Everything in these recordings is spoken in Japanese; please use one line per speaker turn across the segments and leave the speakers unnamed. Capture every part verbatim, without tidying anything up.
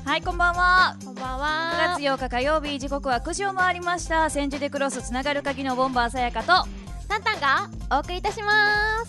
はい、こんばんは。
こんばんは。
くがつようか火曜日、時刻はくじを回りました。千住でクロスつながる鍵のボンバーさやかと
タンタンがお送りいたします。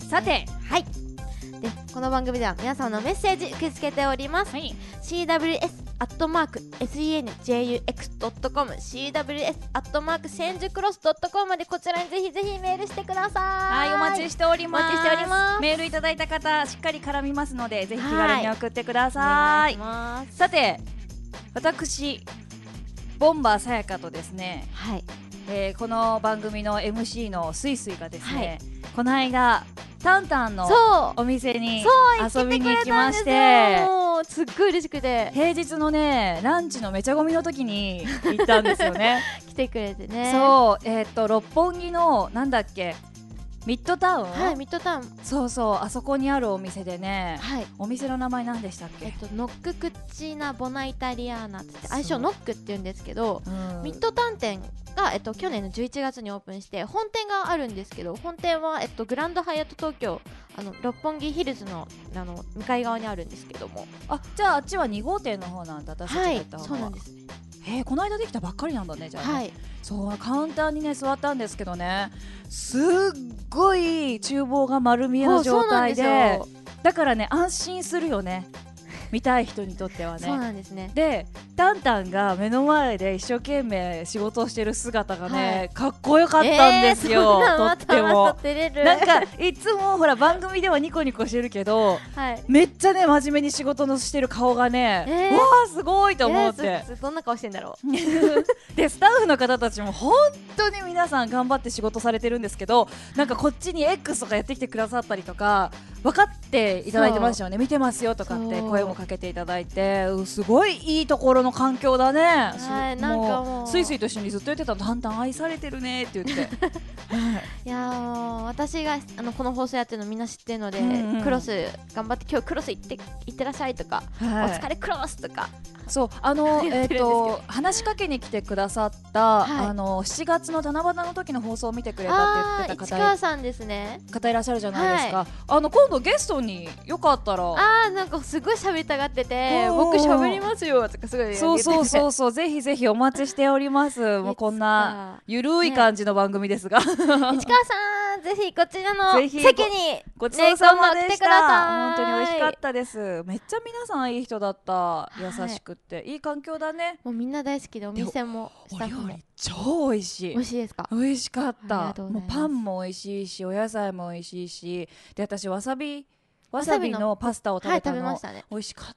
さて、
はい。で、この番組では皆様のメッセージ受け付けております。
はい、
シーダブリューエス アットマーク センジュクロス ドットコム シーダブリューエス アットマーク センジュクロス ドットコム までこちらにぜひぜひメールしてください。
はい、お待ちしております。
お待ちしております。
メールいただいた方しっかり絡みますので、ぜひ気軽に送ってください。
お願いします。
さて、私ボンバーさやかとですね、
はい、
えー、この番組の エムシー のスイスイがですね、はい、この間タンタンのお店に遊びに行きまして、
すっごい嬉しくて、
平日のねランチのめちゃごみの時に行ったんですよね
来てくれてね。
そう、えー、っと六本木のなんだっけ、ミッドタウン、
はい、ミッドタウン、
そうそう、あそこにあるお店でね、
はい、
お店の名前何でしたっけ。
えっとノッククッチーナボナイタリアーナって愛称ノックって言うんですけど、うん、ミッドタウン店が、えっと、去年のじゅういちがつにオープンして本店があるんですけど、本店は、えっと、グランドハイアット東京、あの六本木ヒルズの、あの向かい側にあるんですけども、
あ、じゃああっちはに号店の方なんだ、私たちが行った方は。
はい、そうなんですね。
へー、この間できたばっかりなんだね、じゃあね。
はい、
そう、カウンターにね座ったんですけどね、すっごい厨房が丸見えの状態で、だからね安心するよね、見たい人にとってはね。
そうなんですね。
で、タンタンが目の前で一生懸命仕事をしてる姿がね、はい、かっこよかったんですよ、えー、とっても。またまた照れる。なんかいつもほら番組ではニコニコしてるけど、はい、めっちゃね真面目に仕事のしてる顔がね、えー、わーすごいと思って、え
ー、どんな顔してんだろ
うで、スタッフの方たちも本当に皆さん頑張って仕事されてるんですけど、なんかこっちに X とかやってきてくださったりとか分かっていただいてましたよね。見てますよとかって声もかけていただいて、すごいいいところの環境だね。はい、なんかもうスイスイと一緒にずっと言ってたの、タンタン愛されてるねって言って、はい、
いやもう私があのこの放送やってるのみんな知ってるので、うんうん、クロス頑張って今日クロス行って行ってらっしゃいとか、はい、お疲れクロスとか、
そう、あのえっと話しかけに来てくださった、はい、あのしちがつの七夕の時の放送を見てくれたって言ってた方、
市川さんですね、
方いらっしゃるじゃないですか、はい、あの今度ゲストによかったら、
あーなんかすごい喋りたがってて、僕喋りますよとかすごい言ってて、
そうそうそうそう、ぜひぜひお待ちしております。もうこんなゆるい感じの番組ですが、ね、
市川さんぜひこちらの席に
ごちそうさまでした。
本
当に美味しかったです。めっちゃ皆さんいい人だった、優しくて、はい、いい環境だね。
もうみんな大好きで、お店もスタッフも
超美味しい。
美味しいですか。
美味しかった。もうパンも美味しいし、お野菜も美味しいし、で私わさびわさびのパスタを食べたの、はい、食べましたね。美味しかった。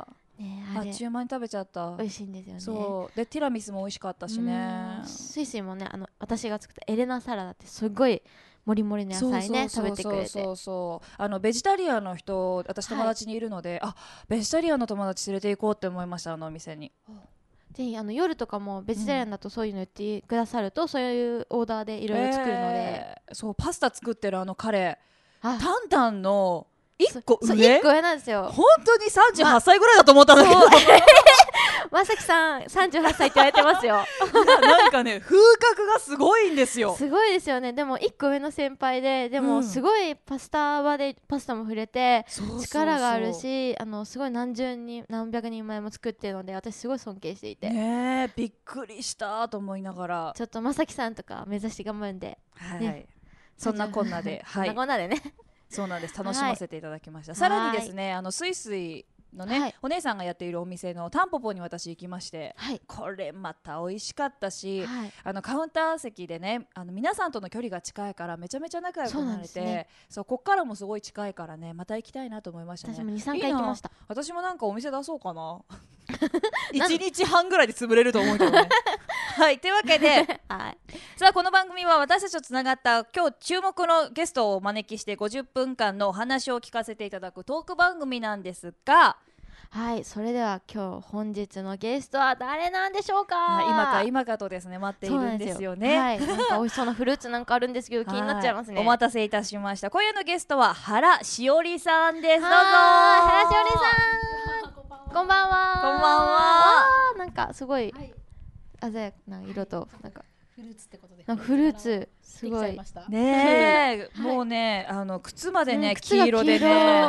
ね、あっちゅう間に食べちゃった。
美味しいんですよね。
そうでティラミスも美味しかったしね。
スイスイもね、あの私が作ったエレナサラダってすごいもりもりの野菜ね食べてくれて、
そうそうそう、あのベジタリアンの人私友達にいるので、はい、あベジタリアンの友達連れて行こうって思いました、あのお店に。
ぜひあの夜とかもベジタリアンだとそういうの言ってくださると、うん、そういうオーダーでいろいろ作るので、
えー、そうパスタ作ってるあの彼、タンタンのいっこ上、
いっこ上なんですよ。
本当にさんじゅうはっさいぐらいだと思ったんだけど、
まさきさんさんじゅうはっさいって言われてますよ
なんかね風格がすごいんですよ。
すごいですよね。でもいっこ上の先輩で、でもすごいパスタ場でパスタも触れて、うん、力があるし、あのすごい何十人何百人前も作ってるので、私すごい尊敬していて、
ねえびっくりしたと思いながら、
ちょっとまさきさんとか目指して頑張るんで、
はい、ね、そんなこんなで、
はい、そんなこんなでね
そうなんです、楽しませていただきました、はい、さらにですね、あのスイスイのね、はい、お姉さんがやっているお店のタンポポに私行きまして、はい、これまた美味しかったし、はい、あのカウンター席でね、あの皆さんとの距離が近いからめちゃめちゃ仲良くなれて、そう、ね、そうこっからもすごい近いからね、また行きたいなと思いましたね。
私もにさんかい行きました。いい、
私もなんかお店出そうかないちにちはんぐらいで潰れると思うけどねはい、というわけで、はい、さあこの番組は私たちとつながった今日注目のゲストをお招きしてごじゅっぷんかんのお話を聞かせていただくトーク番組なんですが、
はい、それでは今日本日のゲストは誰なんでしょうか。
今か今かとですね待っているんですよね。
はい、なんか美味しそうなフルーツなんかあるんですけど気になっちゃいますね。
お待たせいたしました。今夜のゲストは原しおりさんです。どうぞ。
原しおりさんこんばんは。
こんばんは。
なんかすごい鮮やかな色と、なんか
フルーツってことで、
フルーツすごい
ねえ、もうね、あの靴までね黄色でね、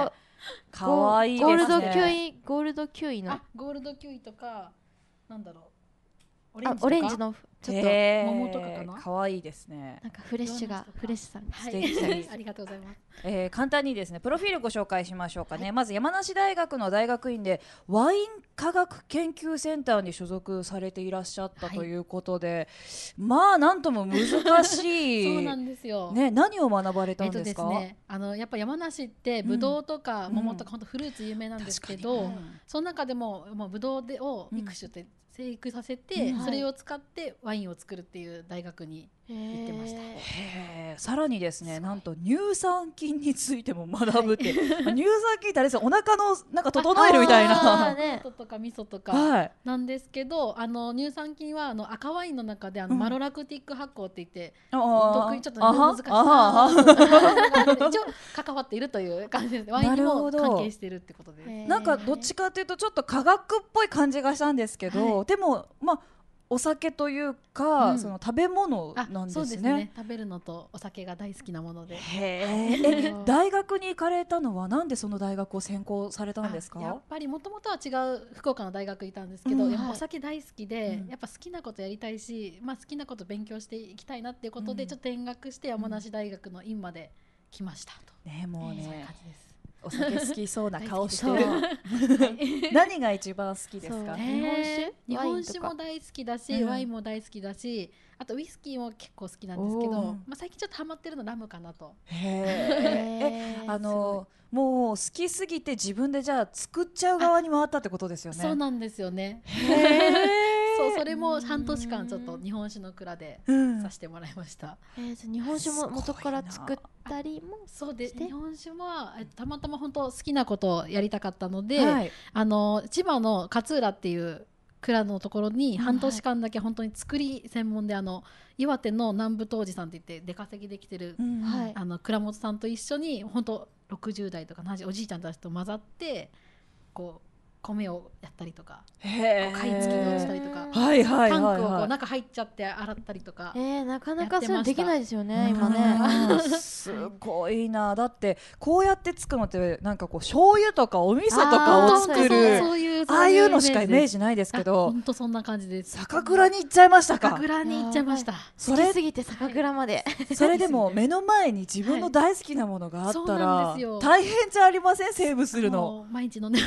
可愛いですね。
ゴールドキウイゴールドキウイの
あゴールドキウイとかなんだろうオレンジとか
あオレンジのちょっと
へー
桃とかかな
可愛いですね。
なんかフレッシュがフレッシュさん
はい
素敵
ありがとうございます。
えー簡単にですねプロフィールご紹介しましょうかね、はい、まず山梨大学の大学院でワイン科学研究センターに所属されていらっしゃったということで、はい、まあなんとも難しい
そうなんですよ、
ね、何を学ばれたんですか？
えっとですね、あのやっぱ山梨ってブドウとか桃とか、うん、本当フルーツ有名なんですけど、うん、その中でももうブドウでを育種って生育させて、うん、それを使ってワインを作るっていう大学に行ってました。
へー、さらにですね、なんと乳酸菌についても学ぶって、はい、乳酸菌ってあれですよ、お腹のなんか整えるみたいな
トマトとか味噌とかなんですけど、はい、あの乳酸菌はあの赤ワインの中であの、うん、マロラクティック発酵って言って、うん、得意ちょっと難しいな一応関わっているという感じです。ワインにも関係しているってことです。
なんかどっちかというとちょっと科学っぽい感じがしたんですけど、はい、でもまあお酒というか、うん、その食べ物なんですね。そうですね。
食べるのとお酒が大好きなもので。
へえ。大学に行かれたのはなんでその大学を専攻されたんですか？
やっぱりもともとは違う福岡の大学いたんですけど、うん、やっぱお酒大好きで、うん、やっぱ好きなことやりたいし、まあ好きなこと勉強していきたいなっていうことで、うん、ちょっと見学して山梨大学の院まで来ましたと。
ね、もうね。
そういう感じです。
お酒好きそうな顔してる何が一番好きですか？
日本酒日本酒も大好きだし、うん、ワインも大好きだし、あとウイスキーも結構好きなんですけど、まあ、最近ちょっとハマってるのラムかなと。
へーえあのもう好きすぎて自分でじゃあ作っちゃう側に回ったってことですよね。
そうなんですよね。へそうそれも半年間ちょっと日本酒の蔵でさせてもらいました。
うん、えー、日本酒も元から作ったりも
そうで日本酒はたまたま本当好きなことをやりたかったので、はい、あの千葉の勝浦っていう蔵のところに半年間だけ本当に作り専門で、あの岩手の南部杜氏さんって言って出稼ぎできてる、うん、あの蔵元さんと一緒に本当ろくじゅう代とかななじゅうおじいちゃんたちと混ざってこう米をやったりとか、貝付きをしたりとか、
はいはいはいはい、
タンクをこう中入っちゃって洗ったりとか、
えー、なかなかそうできないですよね今ね。
すごいな。だってこうやって作るのってなんかこう醤油とかお味噌とかを作る あ, ああいうのしかイメージないですけど、
本当そんな感じです。
酒蔵に行っちゃいましたか？
酒蔵に行っちゃいました。
好きすぎて酒蔵まで、
はい、それでも目の前に自分の大好きなものがあったら、はい、大変じゃありません？セーブするの
毎日飲んで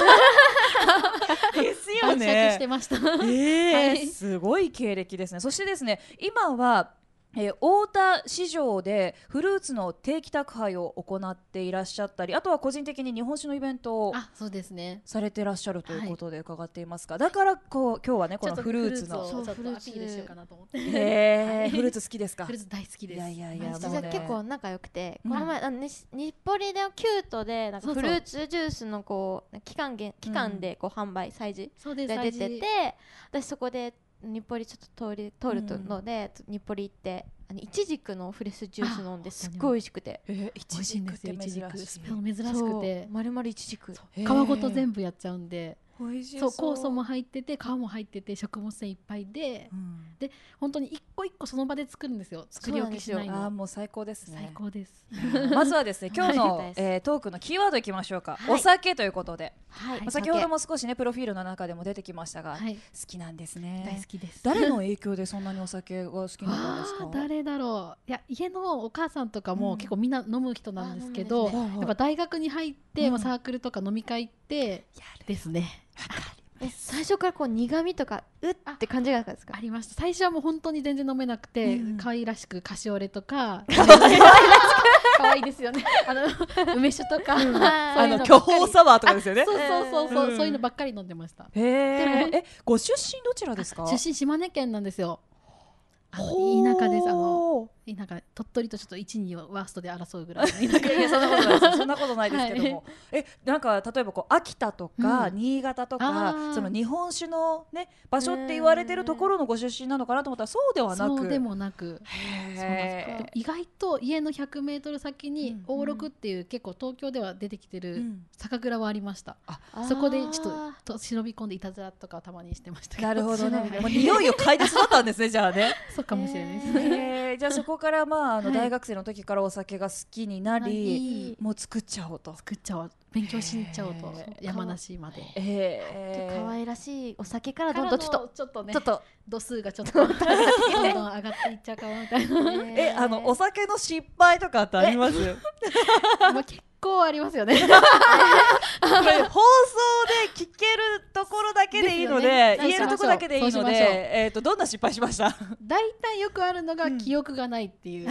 ですよね。
してました。え
ーはい、すごい経歴ですね。そしてですね、今はえー、太田市場でフルーツの定期宅配を行っていらっしゃったり、あとは個人的に日本酒のイベントをされていらっしゃるということで伺っていますが、だからこう今日はねこのフルーツの
ちょっとアピールしようかなと思って。
へー、フルーツ好きですか？
フルーツ大好きです。
いやいやいや、
実は結構仲良くて、この前あの日暮里でキュートでなんかフルーツジュースのこう期間限期間でこう販売催事が出てて、私そこで日暮里ちょっと通り通るので、うん、日暮里行ってあのイチジクのフレッシュジュース飲んですっごい美味しくて、
えー、イチジクって珍しい、
珍しくて
丸々イチジク
皮ごと全部やっちゃうんで、美味しそう。そう酵素も入ってて皮も入ってて食物繊維いっぱいで、うん、で本当に一個一個その場で作るんですよ。作り置きしないの。
あ、もう最高ですね。
最高です。
まずはですね今日の、はいえー、トークのキーワードいきましょうか、はい、お酒ということで、はいまあ、先ほども少しねプロフィールの中でも出てきましたが、はい、好きなんですね。
大好きです。
誰の影響でそんなにお酒が好きになったんですか？
誰だろう。いや家のお母さんとかも結構みんな飲む人なんですけど、うんね、やっぱ大学に入って、うんまあ、サークルとか飲み会ってですね。
え最初からこう苦味とかうって感じがあったんですか？
ありました。最初はもう本当に全然飲めなくて、うん、可愛らしくカシオレとか可愛いですよね。あの梅酒とか、うん、
あの巨峰サワーとかですよね。
そうそうそうそう、うん、そういうのばっかり飲んでました。
へーえご出身どちらですか？
出身島根県なんですよ。あの田舎です。あの田舎鳥取とちょっといち、にをワーストで争うぐらいの田舎。
いやそんなことないです。そんなことないですけども、はい、えなんか例えばこう秋田とか、うん、新潟とかその日本酒のね場所って言われてるところのご出身なのかなと思ったらそうではなく、
そうでもなく、へー意外と家のひゃくメートル先に大六っていう結構東京では出てきてる酒蔵はありました。うん、そこでちょっと忍び込んでいたずらとかたまにしてましたけど。
なるほどね。もう匂いを嗅いで育ったんですねじゃあね。
そうかもしれないです。
えー、じゃあそここからまああの
はい
大学生の時からお酒が好きになり、もう作っちゃおうと
作っちゃおう、勉強しに行っちゃおうと、
へー
山梨まで。
えー、
可愛らしいお酒からどん
から
どんちょっと
のちょっとね、
ちょっと
度数がちょっとどんどん上がっていっちゃうかもみたいな。
えあのお酒の失敗とかってあります？
まあ結構ありますよね。
これ放送で聞けるところだけでいいので、
ですよね
言えるところだけでいいので、
そうしましょう
えっ、とどんな失敗しました？
大体よくあるのが
うん
記憶がないっていう。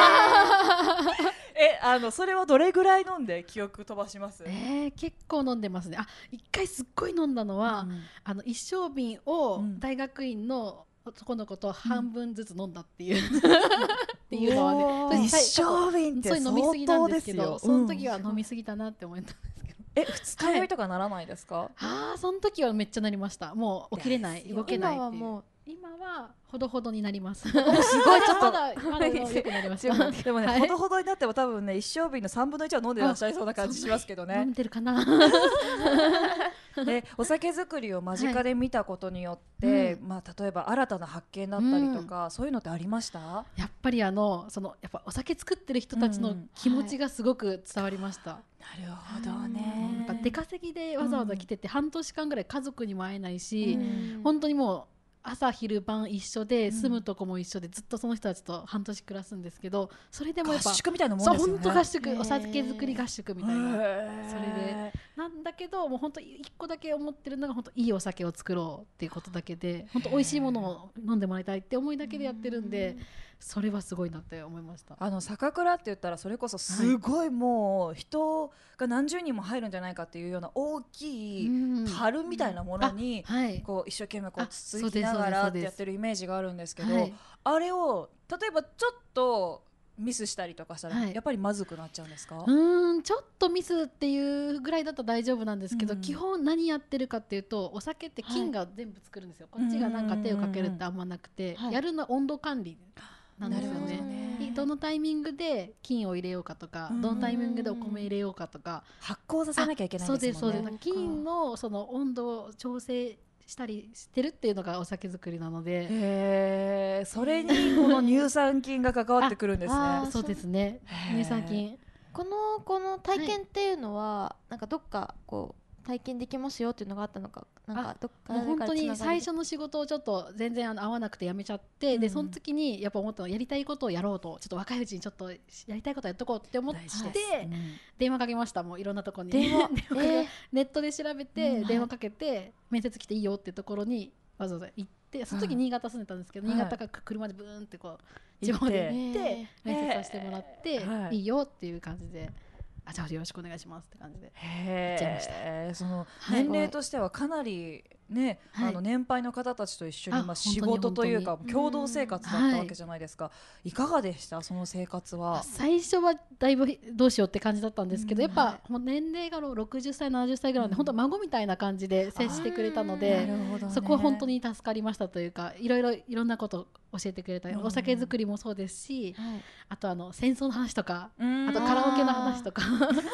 えあのそれはどれぐらい飲んで記憶飛ばします？
えー、結構飲んでますね。あ、一回すっごい飲んだのは、
うん
あの一升瓶を
うん
大学院の男の子と半分ずつ飲んだっていう、っていうのはね、
おー
それ
一升瓶って
そういう飲みすぎなんですけど、
相当ですよ
その時は飲みすぎたなって思ったんですけど、
え二日酔いとかならないですか？
ああその時はめっちゃなりました。もう起きれない、
ですよ
動けないっていう。
今はもう
今はほどほどになります。
すごいちょっと
まだまだ良くなりました。
でもね、
はい
ほどほどになっても多分ね一升瓶のさんぶんのいちは飲んでらっしゃいそうな感じしますけど
飲
ね
ん。でるかな。
でお酒作りを間近で見たことによって、
うん
まあ、例えば新たな発見だったりとか、そういうのってありました？
やっぱりあのそのやっぱお酒作ってる人たちの気持ちがすごく伝わりました。
なるほど
なん
ね
か出稼ぎでわざわざ来てて半年間ぐらい家族にも会えないし、
うん
本当にもう朝昼晩一緒で住むとこも一緒でずっとその人たちと半年暮らすんですけど、それでもやっぱ
合宿みたいなもん
そう
ですよね。
本当合宿、
へー
お酒作り合宿みたいな。
へー
それでなんだけどもう本当一個だけ思ってるのが本当いいお酒を作ろうっていうことだけで、本当美味しいものを飲んでもらいたいって思いだけでやってるんで、それはすごいなって思いました。
あの酒蔵って言ったらそれこそすごいもう人が何十人も入るんじゃないかっていうような大きい樽みたいなものに
あはい
こう一生懸命こう
あ
つつきながらってやってるイメージがあるんですけど、
はい
あれを例えばちょっとミスしたりとかしたら
はい
やっぱりまずくなっちゃうんですか？
うーんちょっとミスっていうぐらいだと大丈夫なんですけど、
うん
基本何やってるかっていうとお酒って菌が全部作るんですよ、こっちがなんか手をかけるってあんまなくて、
はい
やるのは温度管理なんですよ
なるほど
ね。
ね
どのタイミングで菌を入れようかとか、
うん
どのタイミングでお米入れようかとか、
発酵させなきゃいけないんですもんね。
そうですそうです。菌のその温度を調整したりしてるっていうのがお酒作りなので、
へーそれにこの乳酸菌が関わってくるんですね。
ああ
そうですね。
へー
乳酸菌
このこの体験っていうのは、なんかどっかこう体験できますよっていうのがあったのか、なんかどっか
もう本当に最
初
初の仕事をちょっと全然あの合わなくて辞めちゃって、
うん
でその時にやっぱ思ったのやりたいことをやろうと、ちょっと若いうちにちょっとやりたいことやっとこうって思って
大事ですうん
電話かけました。もういろんなとこに
電話
電話かけ
えー
ネットで調べて
うん
電話かけて面接来ていいよってところにわざわざ行って、その時新潟住んでたんですけど、
はい
新潟から車でブーンってこう
行って
地方で行っ
え
て面接させてもらって
はい
いいよっていう感じで、あじゃあよろしくお願いしますって感じで。
へ
っちゃいました
ーその
はい
年齢としてはかなりね、
はい
あの年配の方たちと一緒に
あ
まあ仕
本当に
事というか
本当に
共同生活だったわけじゃないですか、い、かがでしたその生活は？
最初はだいぶどうしようって感じだったんですけど、
うん
やっぱもう年齢がろくじゅっさいななじゅっさいぐらいなんで、
うん
本当孫みたいな感じで接してくれたの
あ
で、
なるほどね
そこは本当に助かりましたというか、いろいろいろんなこと教えてくれたり、
うん
お酒作りもそうですし、
はい
あとあの戦争の話とか、
うん
あとカラオケの話とか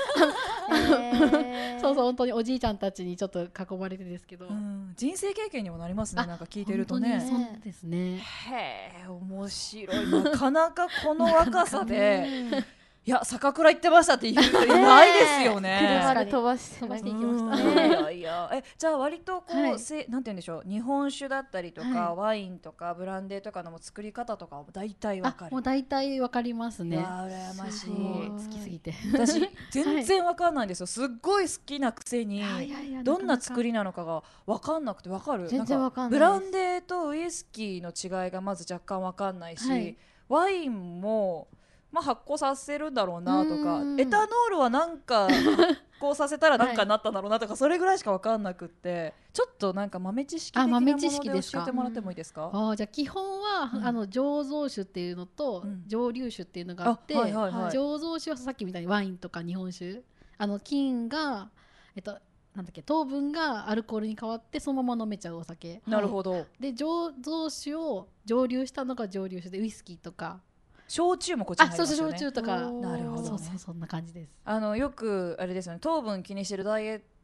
えー
そうそう本当におじいちゃんたちにちょっと囲まれてですけど、
うん人生経験にもなりますね、
あ
なんか聞いてると
本当
ね。
にそうですね。
へえ面白い、なかなかこの若さで
うん
いや酒蔵行ってましたって言う人いないですよね。
車で飛ばして
飛ばしていき
うん
ました
いやいやえじゃあ割とこう、
はい
せなんて言うんでしょう、日本酒だったりとか、
は
ワインとかブランデーとかのも作り方とかは大体わかる。
あもう大体わかりますね。
いや羨ましい。
もう好きすぎて。
私全然わかんないんですよ。すっごい好きなくせに。
いやいやいや
どんな作
り
りなのかが分かんなくて分かる
全然わかんない
ブランデーとウイスキーの違いがまず若干分かんないし、
はい
ワインも、まあ、発酵させるんだろうなとか
うん
エタノールはなんか発酵させたらなんかなったんだろうなとか、それぐらいしか分かんなくってちょっとなんか豆知識的なもので
あ豆知識ですか
教えてもらってもいいですか？
あーじゃあ基本は、
うん
あの醸造酒っていうのと、
うん
蒸留酒っていうのがあって、
あはいはいはい
醸造酒はさっきみたいにワインとか日本酒、あの菌がえっとなんだっけ糖分がアルコールに変わってそのまま飲めちゃうお酒
なるほど。
で醸造酒を蒸留したのが蒸留酒でウイスキーとか、
焼酎もこっちに
あ
入りますよね。
そうそう焼酎とか、
おー
なるほどね
そうそうそんな感じです。
あのよくあれですよね、糖分気にしてるダイエッ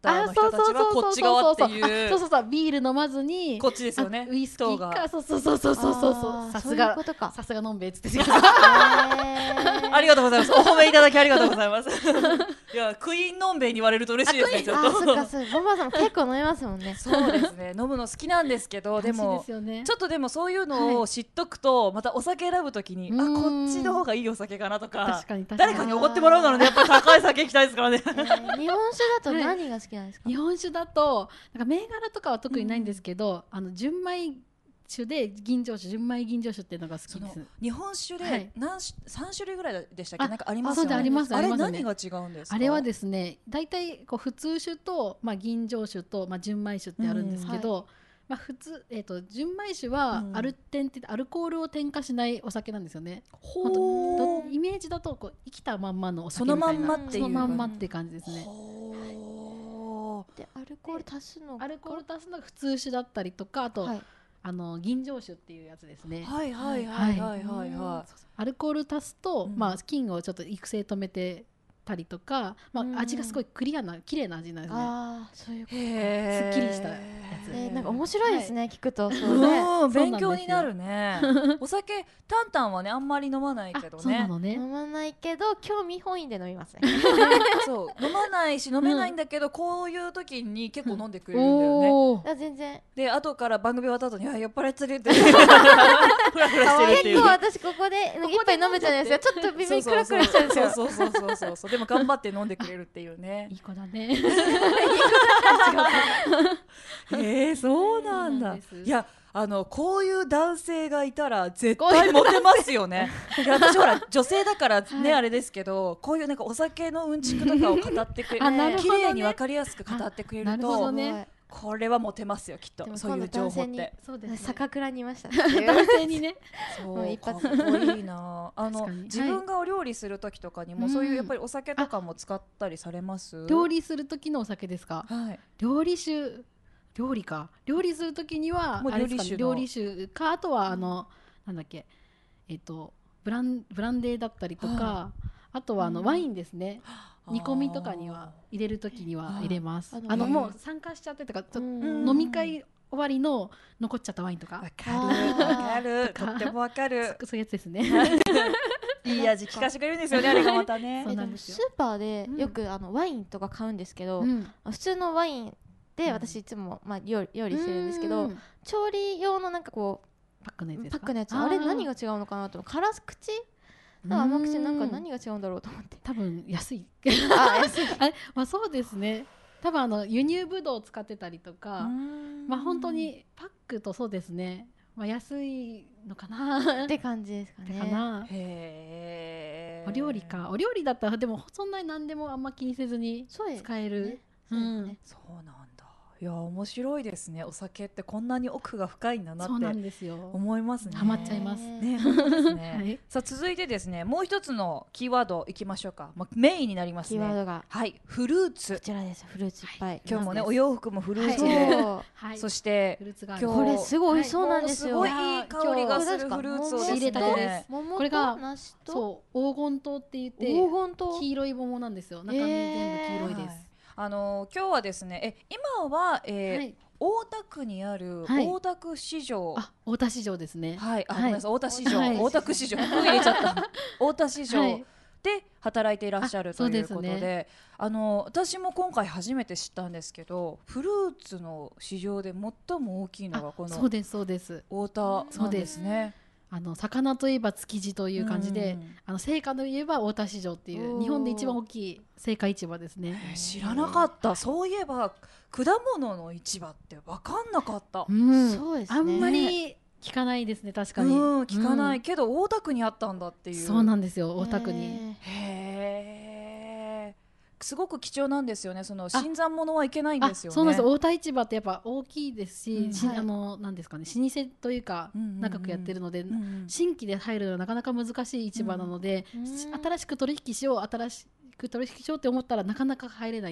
ターの人たちはこっち側っていう。
そうそうそう、ビール飲まずに
こっちですよね。
ウイスキーか、そうそうそうそうそうそう、さすがさすがのんべえっつって。
ありがとうございます。お褒めいただきありがとうございます。いや、クイーンのんべえに言われると嬉しいですね。ちょっと。
あ、そっか、そう、ボンバーさんも結構飲みますもんね。
そうですね。飲むの好きなんですけど、でもちょっとでもそういうのを知っとくと、またお酒選ぶときに、あ、こっちの方がいいお酒かなとか、誰かにおごってもらうならね、やっぱり高い酒行きたいですからね。
日本酒だと何が好きなんですか？
日本酒だとなんか銘柄とかは特にないんですけど、あの純米酒で吟醸酒、純米吟醸酒っていうのが好きです。
日本酒で何さん種類ぐらいでしたっけ？なんかあります
よね。あれ
何が違うんですか？
あれはですね、大体こう普通酒と、まあ、吟醸酒と、まあ、純米酒ってあるんですけど、うん、はい、まあ、普通、えーと、純米酒はアルテンってアルコールを添加しないお酒なんですよね。ほイメージだとこう生きたまんまのお酒みたいな、そのまんまっていう、そのまんまっていう感じですね。
でアルコール足すの
アルコール足すのが普通酒だったりとか、あと、はい、あの吟醸酒っていうやつですね。
はいはいはいはいはいはい。
アルコール足すと、うん、まあ菌をちょっと育成止めてたりとか、まあ、味がすごいクリアな綺麗な味なんですね。
ああ、そういうこと。
すっきりしたやつ。
えー、なんか面白いですね、はい、聞くと。
そうね、勉強になるね。お酒タンタンはねあんまり飲まないけどね。
そうなのね。
飲まないけど興味本位で飲みますね。
そう飲まないし飲めないんだけど、うん、こういう時に結構飲んでくれるんだよね。
うん、全然。
で後から番組終わった後に酔っ払っちゃってってフラフラしてるっていう。
結構私ここで一杯飲めちゃうんですよ。ちょっと微妙にクラクラしちゃうんですよ。
そうそうそうそうそう。でも頑張って飲んでくれるっていうね。
いい子だね。
えー、そうなんだ。いや、あのこういう男性がいたら絶対モテますよね。いや私ほら女性だからね、はい、あれですけど、こういうなんかお酒のうんちくとかを語ってくれる、ね、綺麗に分かりやすく語ってくれると、ね、これはモテますよきっと。そういう情報って。
そうですね、酒蔵にいましたね。
男性にね。
そう一発かっこいいな。あの自分がお料理する時とかにも、はい、そういうやっぱりお酒とかも使ったりされます？
料理する時のお酒ですか？
はい、
料理酒料理か料理するときにはあれですか、ね、料理酒か、あとはあの、うん、なんだっけ、えっとブランブランデーだったりとか、はあ、あとはあの、うん、ワインですね。煮込みとかには入れるときには入れます。ああのもう参加しちゃってとか、ちょっと飲み会終わりの残っちゃったワインとか。
わかるわかるとってもわかる。
そういうやつですね。
いい味聞かせてくれるんですよね、あれがまたね。
そうなんですよ。スーパーでよくあのワインとか買うんですけど、うん、普通のワインで私いつも、まあ、料理してるんですけど、調理用のなんかこう
パックのやつですか？
パックのやつ、あれ何が違うのかなと。辛口甘口、なんか何が違うんだろうと思って。
多分安い。
あ、安い。
あれ、まあ、そうですね。多分あの輸入ブドウを使ってたりとか、まあ本当にパックとそうですね、まあ、安いのかな
って感じですかね。
かな。
へー。
お料理か。お料理だったらでもそんなに何でもあんま気にせずに使える。
そうなんだ。いや面白いですね。お酒ってこんなに奥が深いんだなって思いますね。
ハマっちゃいます
ね。本当ですね。はい、さあ続いてですね、もう一つのキーワードいきましょうか。まあ、メインになりますね。
キーワードが
はい、フルーツ。
こちらです。フルーツいっぱい。はい、
今日もねお洋服もフルーツで、はい、そして
フルーツが
今日これすごい美味しそうなんですよ。
はい、すごいいい香りがするフルーツを
仕入れたてです。
桃と
これが
梨と
そう黄金桃って言って
黄金桃
黄色い桃なんですよ。中身全部黄色いです。
はい、あのー、今日はですね、え今は、えーはい、大田区にある大田区市場、
はい、あ大田市場ですね。
はい、あ、はい、ごめんなさい、大田市場、はい、大田区市場入れちゃった大田市場で働いていらっしゃるということで、ね、あの私も今回初めて知ったんですけど、フルーツの市場で最も大きいのがこの
そうですそうです
大田なんですね。
あの魚といえば築地という感じで、うん、あの青果といえば大田市場っていう日本で一番大きい青果市場ですね。
知らなかった。そういえば果物の市場って分かんなかった、
うん、そうですね、あんまり聞かないですね。確かに、うん、
聞かない、うん、けど大田区にあったんだっていう。
そうなんですよ、大田区に。
へー、すごく貴重なんですよね。その新参者はいけないんですよね。
そうなんです。大田市場ってやっぱ大きいですし、うん、はい、あのなんですかね、老舗というか長くやってるので、うんうん、新規で入るのはなかなか難しい市場なので、うん、新しく取引しよう新しく取引しようって思ったらなかなか入れない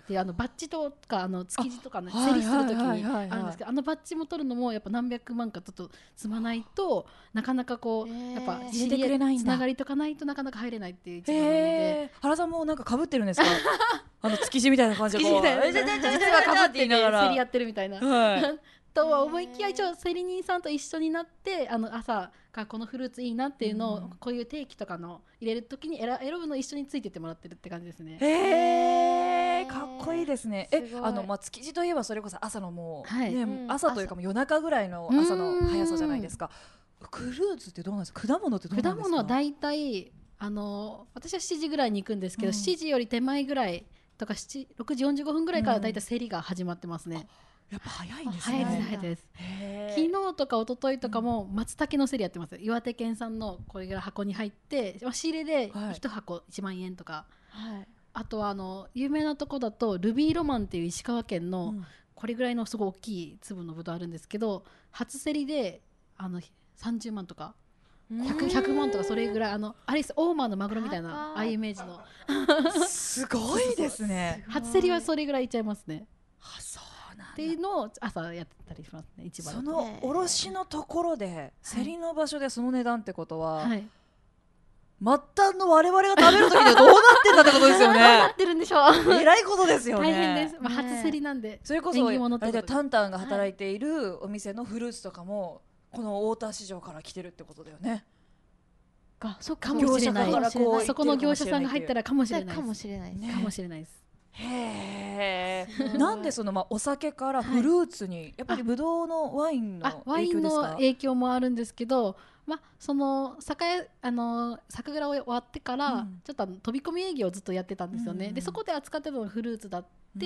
っていうあのバッジとかあの築地とかの競りするときにあるんですけど、あのバッジも取るのもやっぱ何百万かちょっと積まないとなかなかこうやっぱ知り合いつながりとかないとなかなか入れないっていう一番なので。
原さんもなんか被ってるんですかあの築地みたいな感じでこう
実はかぶってて競りやってるみたいな、
はい
とは思いきや一応競り人さんと一緒になってあの朝がこのフルーツいいなっていうのを、うん、こういう定期とかの入れるときに選ぶの一緒についてってもらってるって感じですね。
へーかっこいいですね。えあの、まあ、築地といえばそれこそ朝のもう、はいねうん、朝というかもう夜中ぐらいの朝の速さじゃないですか。フルーツってどうなんですか。果物ってどうなんですか。
果物はだいたいあの私はしちじぐらいに行くんですけど、うん、しちじより手前ぐらいとかろくじよんじゅうごふんぐらいからだいたい競りが始まってますね、
うん、やっぱ早いんですね。
早いです早いです。昨日とか一昨日とかも松茸の競りやってます、うん、岩手県産のこれぐらい箱に入って仕入れでいち箱いちまんえんとか、はい、あとはあの有名なとこだとルビーロマンっていう石川県のこれぐらいのすごい大きい粒のぶどうあるんですけど、初競りであのさんじゅうまんとか 100, ひゃくまんとかそれぐらいあのあれです大間のマグロみたいなああいうイメージの
すごいですね。
初競りはそれぐらいいっちゃいますね。
あそうなんだ
っていうのを朝やってたりしますね。市場
その卸のところで競りの場所でその値段ってことは、はい、末端の我々が食べるときにはどうなってんだってことですよね。どう
なってるんでしょう。
えらいことですよね。
大変です、まあ、初競りなんで、ね、
それこそタンタンが働いているお店のフルーツとかもこの大田市場から来てるってことだよね。
かそうかもしれない。そこの業者さんが入ったらかもしれない
かもしれないです、
ね、かもしれないです。
へーなんでそのまあお酒からフルーツに、はい、やっぱりブドウのワインの影響ですか。
ワインの影響もあるんですけど、まあ、その酒あの酒蔵を終わってから、うん、ちょっとあの飛び込み営業をずっとやってたんですよね、うん、でそこで扱ってたのがフルーツだって、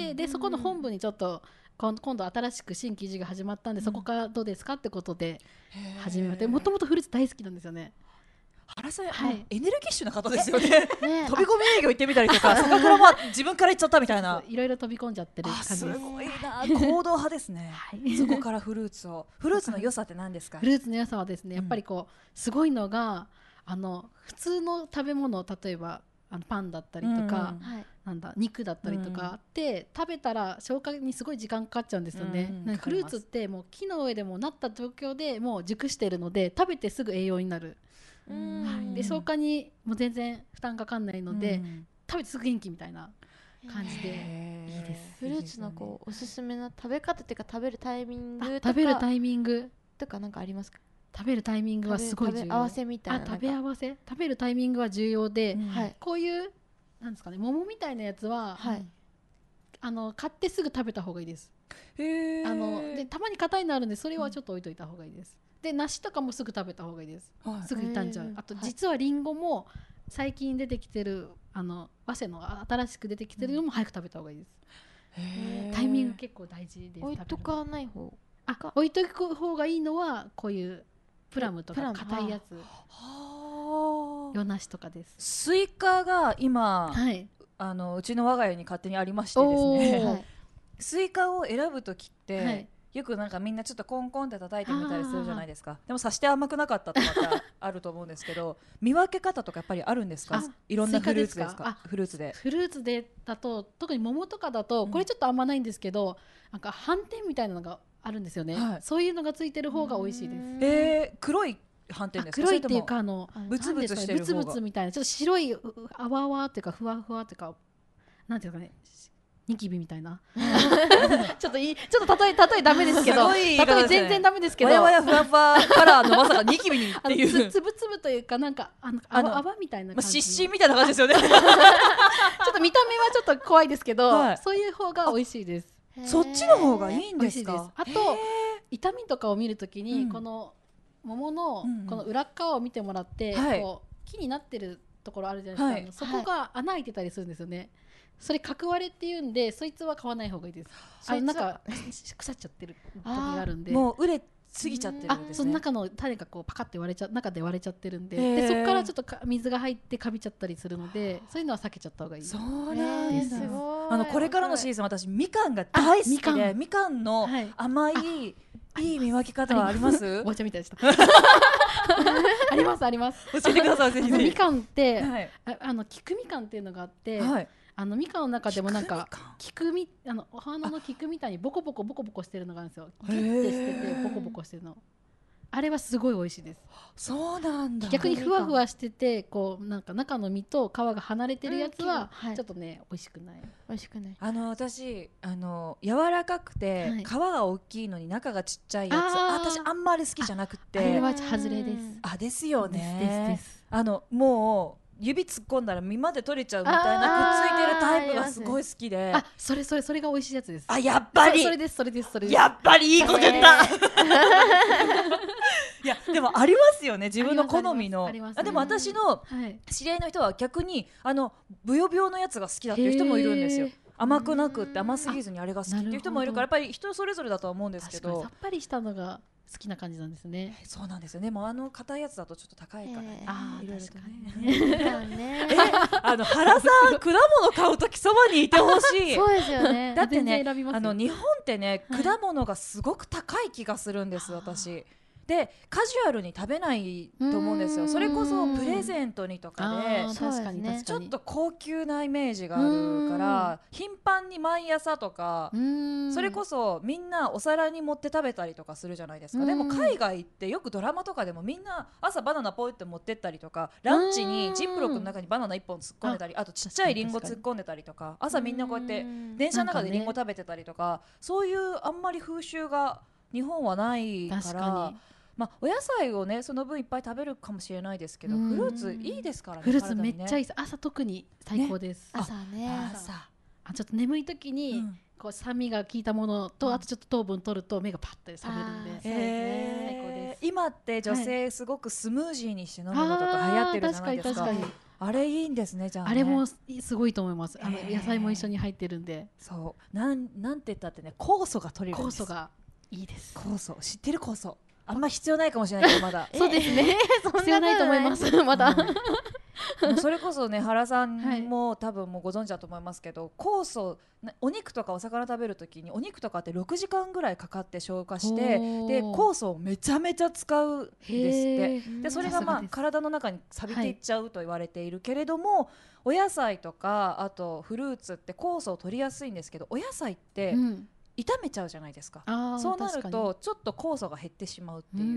うん、でそこの本部にちょっと今度新しく新規事が始まったんで、うん、そこからどうですかってことで始めて、もともとフルーツ大好きなんですよね。
原さん、はい、エネルギッシュな方ですよ ね, ね飛び込み営業行ってみたりとかそこからまあ自分から行っちゃったみたいない
ろいろ飛び込んじゃってる感じです。す
ごいな行動派ですね、はい、そこからフルーツをフルーツの良さって何ですか。
フルーツの良さはですね、やっぱりこうすごいのがあの普通の食べ物、例えばあのパンだったりとか、うん、なんだ肉だったりとかって、うん、食べたら消化にすごい時間かかっちゃうんですよね、うん、なんかフルーツってもう木の上でもなった状況でもう熟しているので食べてすぐ栄養になる、うんはい、で消化にも全然負担かかんないので、うん、食べてすぐ元気みたいな感じでいいです。
フルーツのこうおすすめな食べ方っていうか食べるタイミングとか
食べるタイミング
とかなんかありますか。
食べるタイミングはすごい重要。
食べ合わせみたいな。
あ食べ合わせ食べるタイミングは重要で、うんはい、こういうなんですかね、桃みたいなやつは、はい、あの買ってすぐ食べた方がいいです。へあのでたまに硬いのあるんでそれはちょっと置いといた方がいいです、うん、で梨とかもすぐ食べた方がいいです、はい、すぐ傷んじゃう。あと実はリンゴも最近出てきてるあの早生の新しく出てきてるのも早く食べた方がいいです、うん、タイミング結構大事です。
置いとかない方
あ置いとく方がいいのはこういうプラムとか硬いやつ、洋梨とかです。
スイカが今、はい、あのうちの我が家に勝手にありましてですね、はい、スイカを選ぶときって、はい、よくなんかみんなちょっとコンコンって叩いてみたりするじゃないですか。でもさして甘くなかったとかあると思うんですけど見分け方とかやっぱりあるんですか。いろんなフルーツですか。フルーツで
フルーツでだと特に桃とかだと、うん、これちょっとあんまないんですけどなんか斑点みたいなのがあるんですよね、はい、そういうのがついてる方が美味しいです。
えー、黒い斑点ですか。
黒いっていうかあの
ブツブツしてる方が
ブツブツみたいなちょっと白いあわあわっていうかふわふわっていうかなんていうかねニキビみたいなちょっといいちょっと例え例えダメですけど例え全然ダメですけど
わやわやふわふわカラーのまさかニキビにっていう
つぶつぶというかなんかあの泡みたいな感じ、
まあ、湿疹みたいな感じですよねちょっ
と見た目はちょっと怖いですけど、はい、そういう方が美味しいです。
そっちの方がいいんですか。
あと痛みとかを見るときに、うん、この桃のこの裏側を見てもらって、うんうん、こう木になってるところあるじゃないですか、はい、そこが穴開いてたりするんですよね。それ角割れっていうんでそいつは買わない方がいいです。あのなんか腐っちゃってる時があるんで
もう熟れ過ぎちゃってるんですね。
あその中の種がこうパカって割れちゃ中で割れちゃってるん で, でそこからちょっとか水が入ってかびちゃったりするのでそういうのは避けちゃった方がいい。
そうなんです。あのこれからのシーズン私みかんが大好きでみかんの甘い、はい、いい見分け方はあります？
おばちゃんみたいでしたありますあります。
教えてくださいぜひぜひ。
みかんって、はい、あ, あの菊みかんっていうのがあって、はい、 あのみかんの中でもなんか菊みあのお花の菊みたいにボコボコボコボコしてるのがあるんですよ。ギュッてしててボコボコしてるの、あれはすごい美味しいです。
そうなんだ。
逆にふわふわしててこうなんか中の実と皮が離れてるやつはちょっとね美味しくない。
美味しくない。
あの私あの柔らかくて、はい、皮が大きいのに中がちっちゃいやつ、あ私あんまり好きじゃなくて。
あれは外れです。
あですよね。
ですですです。
あのもう指突っ込んだら身まで取れちゃうみたいなくっついてるタイプがすごい好きで、
あそれそれそれが美味しいやつです。
あやっぱり
そ, それですそれですそれです。
やっぱりいいこと言った。いやでもありますよね自分の好みの。 あ, あ, あでも私の知り合いの人は逆にあのブヨブヨのやつが好きだっていう人もいるんですよ。甘くなくって甘すぎずにあれが好きっていう人もいるからやっぱり人それぞれだとは思うんですけど、
さっぱりしたのが好きな感じなんですね。
そうなんですよね。もうあの硬いやつだとちょっと高いからね。
あ
いろいろと
ね。
ねあの原さん果物買うときそばにいてほしい。
そうですよね。
だってねあの日本ってね果物がすごく高い気がするんです、私。でカジュアルに食べないと思うんですよ。それこそプレゼントにとかで
確かにね
ちょっと高級なイメージがあるから頻繁に毎朝とかそれこそみんなお皿に盛って食べたりとかするじゃないですか。でも海外ってよくドラマとかでもみんな朝バナナポイって持ってったりとかランチにジップロックの中にバナナいっぽん突っ込んでたり、あとちっちゃいリンゴ突っ込んでたりとか、朝みんなこうやって電車の中でリンゴ食べてたりとか、そういうあんまり風習が日本はないから、まあ、お野菜をねその分いっぱい食べるかもしれないですけど、フルーツいいですからね。
フルーツめっちゃいいです。朝特に最高です。
朝ね。
朝
あちょっと眠い時にこう酸味が効いたものとあとちょっと糖分取ると目がパッと覚めるんで、最高です。
今って女性すごくスムージーにして飲むのとか流行ってるじゃないですか。あれいいんですね。じゃあね、
あれもすごいと思います。あの野菜も一緒に入ってるんで。
そうなんなんて言ったってね酵素が取れるんです。
酵素がいいです。
酵素知ってる？酵素あんま必要ないかもしれないけどまだ
そうですね必要ないと思いますまだ、
うん、それこそね原さんも、はい、多分もうご存知だと思いますけど、酵素お肉とかお魚食べるときにお肉とかってろくじかんぐらいかかって消化して、で酵素をめちゃめちゃ使うんですって。でそれがまあ体の中に錆びていっちゃうと言われているけれども、はい、お野菜とかあとフルーツって酵素を取りやすいんですけど、お野菜って、うん炒めちゃうじゃないですか。そうなるとちょっと酵素が減ってしまうっていう。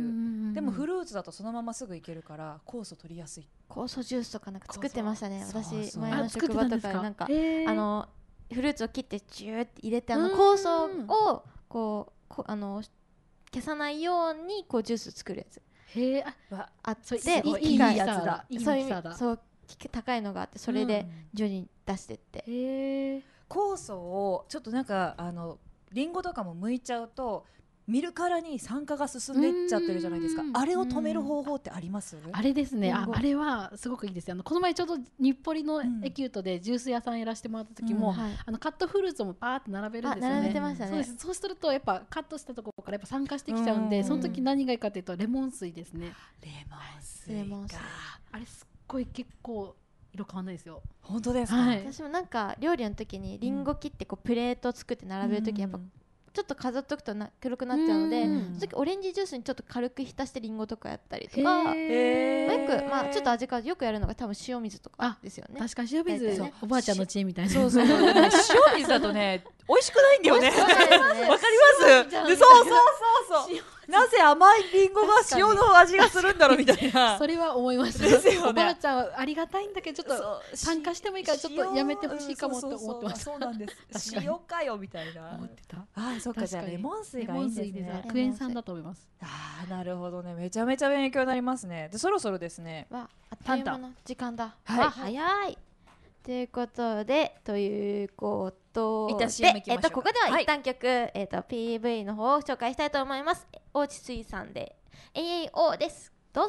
でもフルーツだとそのまますぐいけるから酵素取りやすい。
酵素ジュースとかなんか作ってましたね。私前の職場とかでなんかあのフルーツを切ってジューって入れてあの酵素をこうこあの消さないようにこうジュース作るやつ。
へえ。
あって
いいやつだ。
そういうそう高いのがあってそれで徐々に出してって。
へえ。酵素をちょっとなんかあのリンゴとかも剥いちゃうと見るからに酸化が進んでいっちゃってるじゃないですか。あれを止める方法ってあります？
あれですね。あ, あれはすごくいいです。あのこの前ちょうど日暮里のエキュートでジュース屋さんやらせてもらった時も、うんはい、あのカットフルーツもパーって並べるんですよね。
並べてましたね。
そうです。そうするとやっぱカットしたところからやっぱ酸化してきちゃうんで、うん、その時何がいいかというとレモン水ですね。
レモン水
レモン水
あれすっごい結構色変わんないですよ。
本当ですか？
はい、私もなんか料理の時にリンゴ切ってこうプレート作って並べる時やっぱ、うんちょっと飾っとくとな黒くなっちゃうので、その時オレンジジュースにちょっと軽く浸してリンゴとかやったりとか、まあ、よく、まあ、ちょっと味変わるよくやるのが多分塩水とかですよね。
確かに塩水、ね、おばあちゃんの知恵みたいな。
そうそうそう塩水だとね美味しくないんだよね。わかります？でそうそうそうそうなぜ甘いリンゴが塩の味がするんだろうみたいな。
それは思います。
ですよね。
おばあちゃんはありがたいんだけどちょっと参加してもいいからちょっとやめてほしいかもって思ってます。
そうなんです。塩かよみたいな。
思ってた。
あ、そっかじゃあレモン水がいいんですね。
クエン酸だと思います。
ああなるほどね。めちゃめちゃ勉強になりますね。でそろそろですね。
わあっという間の時間だ。はい。早い。ということでということで、えっとここでは一旦曲、はい、えっと ピーブイ の方を紹介したいと思います。大地水産で エーエーオー です。どうぞ。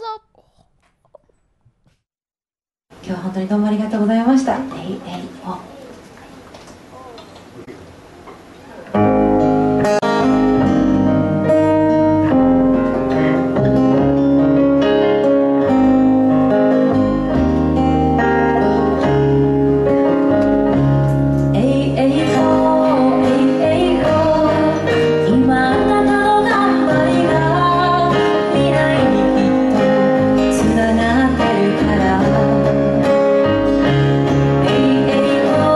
今日は本当にどうもありがとうございました。エーエーオー
つながってるから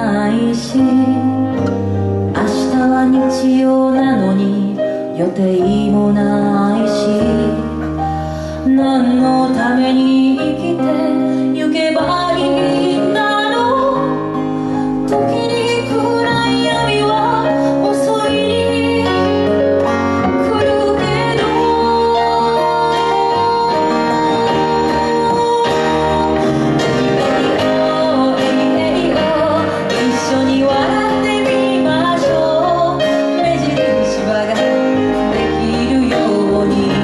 ないし、明日は日曜なのに予定もないし、何のために生きてゆけばいいんだろう。時に暗い闇は遅いに来るけど、一緒に笑ってみましょう。目印はができるように。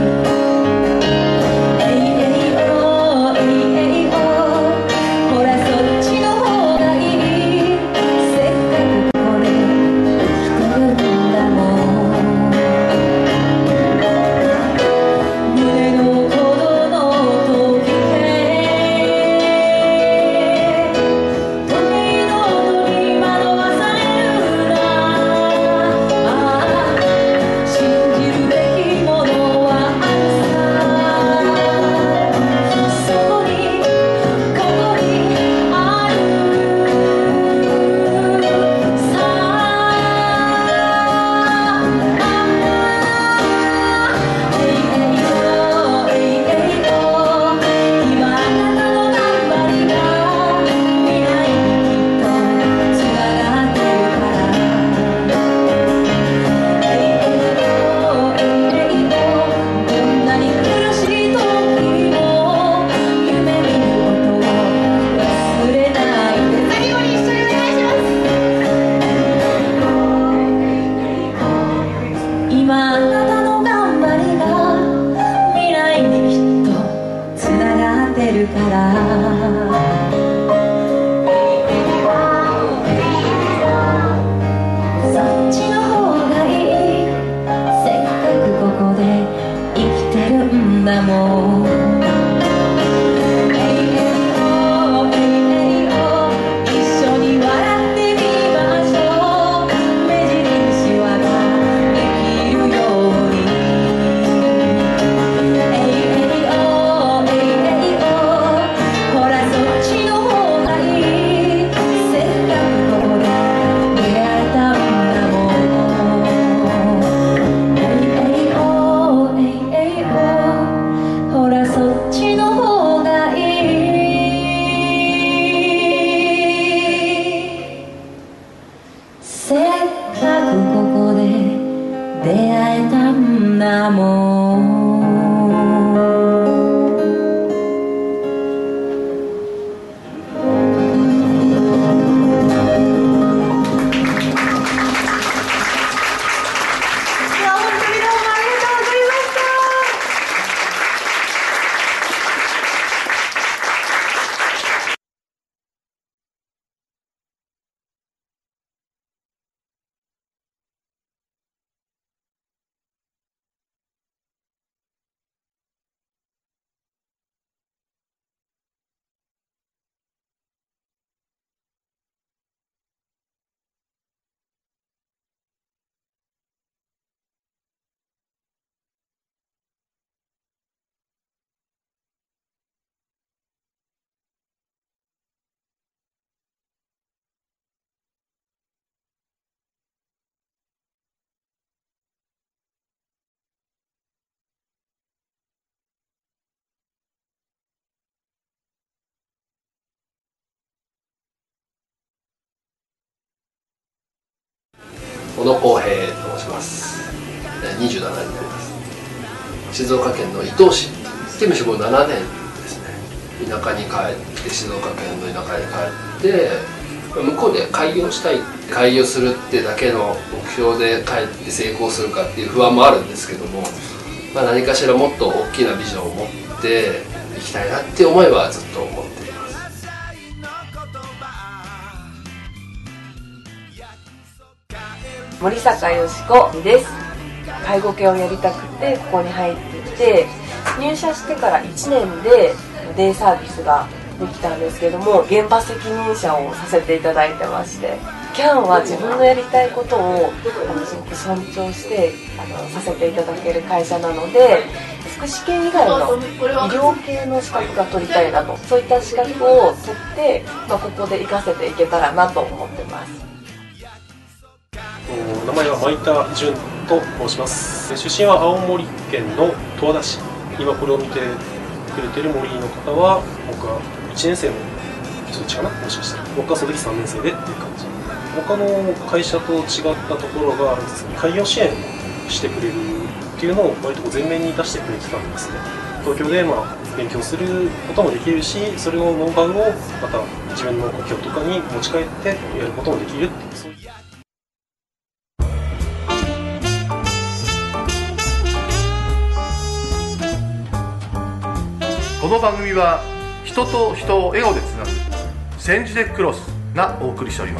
小野康平と申します。にじゅうななになります。静岡県の伊東市、勤務志望ななねんですね。田舎に帰って、静岡県の田舎に帰って向こうで開業したい、開業するってだけの目標で帰って成功するかっていう不安もあるんですけども、まあ、何かしらもっと大きなビジョンを持っていきたいなっていう思いはずっと思っています。
森坂よし子です。介護系をやりたくてここに入ってきて、入社してからいちねんでデイサービスができたんですけども、現場責任者をさせていただいてまして、キャンは自分のやりたいことをあのすごく尊重してあのさせていただける会社なので、 福祉系以外の医療系の資格が取りたいなと、そういった資格を取って、まあ、ここで活かせていけたらなと思ってます。
名前は前田純と申します。出身は青森県の十和田市。今これを見てくれてる森の方は僕はいちねん生の人たちかな、もしかしたら僕はその時さんねん生でっていう感じ。他の会社と違ったところが開業支援をしてくれるっていうのを割と前面に出してくれてたんですね。東京でまあ勉強することもできるし、それのノウハウをまた自分の故郷とかに持ち帰ってやることもできるっていう、そういう
この番組は人と人を笑顔でつなぐセンジデクロスがお送りしております。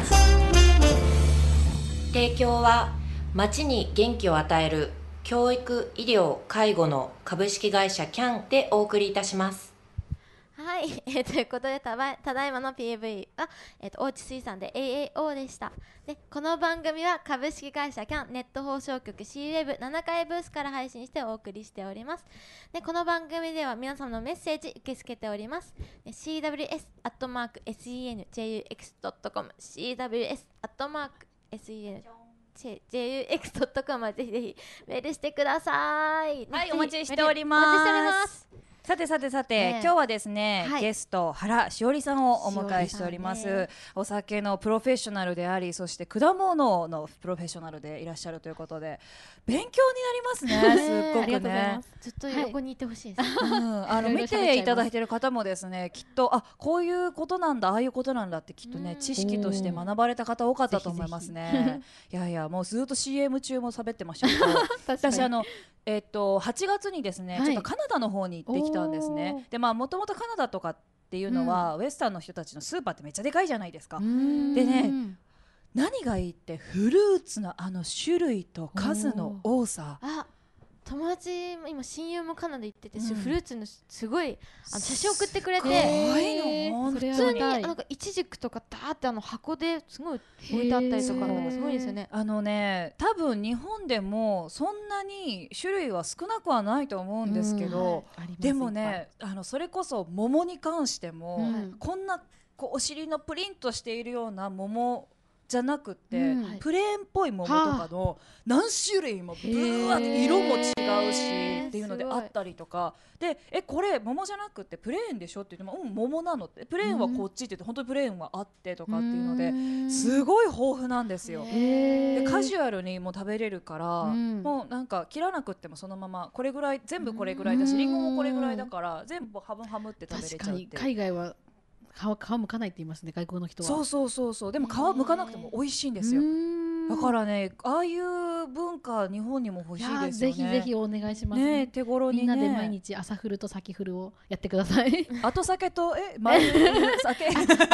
提供は街に元気を与える教育、医療、介護の株式会社キャンでお送りいたします。
はい、えー、ということでただ、ただいまの ピーブイ は、えー、と大地水産で エーエーオー でした。でこの番組は株式会社キャンネット放送局 シーウェブななかいブースから配信してお送りしております。でこの番組では皆様のメッセージ受け付けております。 シーダブリューエス アットマーク エスイーエヌジェイユーエックス ドットコム シーダブリューエス アットマーク エスイーエヌジェイユーエックス ドットコム までぜひぜひメールしてください。
はい、お待ちしております。
お待ちしております。
さてさてさて、
ね、
今日はですね、はい、ゲスト原しおりさんをお迎えしております、ね、お酒のプロフェッショナルであり、そして果物のプロフェッショナルでいらっしゃるということで勉強になりますね。すっごくね、ありがとうございます。
ずっと横にいてほしいです、
はい、うん、あの見ていただいている方もですね、きっとあこういうことなんだ、ああいうことなんだってきっとね知識として学ばれた方多かったと思いますね。いやいや、もうずっと シーエム 中も喋ってましたけど私あのえっと、はちがつにですね、はい、ちょっとカナダの方に行ってきたんですね。でまあもともとカナダとかっていうのは、うん、ウエスタンの人たちのスーパーってめっちゃでかいじゃないですか。でね、何がいいってフルーツのあの種類と数の多さ。
あ、友達今親友もカナダ行ってて、うん、フルーツのすごいあの写真送ってくれて、
すごいの
普通になんかイチジクとかダーってあの箱ですごい置いてあったりとか、なんかすごいですよね。
あのね、多分日本でもそんなに種類は少なくはないと思うんですけど、はい、でもね、あのそれこそ桃に関しても、うん、こんなこうお尻のプリンとしているような桃じゃなくて、うん、プレーンっぽい桃とかの何種類もブワーって色も違うしっていうのであったりとかで、えこれ桃じゃなくてプレーンでしょって言っても、うん、桃なのって、プレーンはこっちって言って本当にプレーンはあってとかっていうのですごい豊富なんですよ。でカジュアルにも食べれるから、もうなんか切らなくてもそのままこれぐらい、全部これぐらいだし、リンゴもこれぐらいだから全部ハムハムって食べれちゃうって。確かに
海外は皮, 皮むかないって言いますね、外国の人は。
そうそうそうそう、でも皮むかなくても美味しいんですよ。だからね、ああいう文化日本にも欲しいですよね。
ぜひぜひお願いします
ね, ね手頃にね。
みんなで毎日朝フルと先フルをやってください。
後酒とえ前酒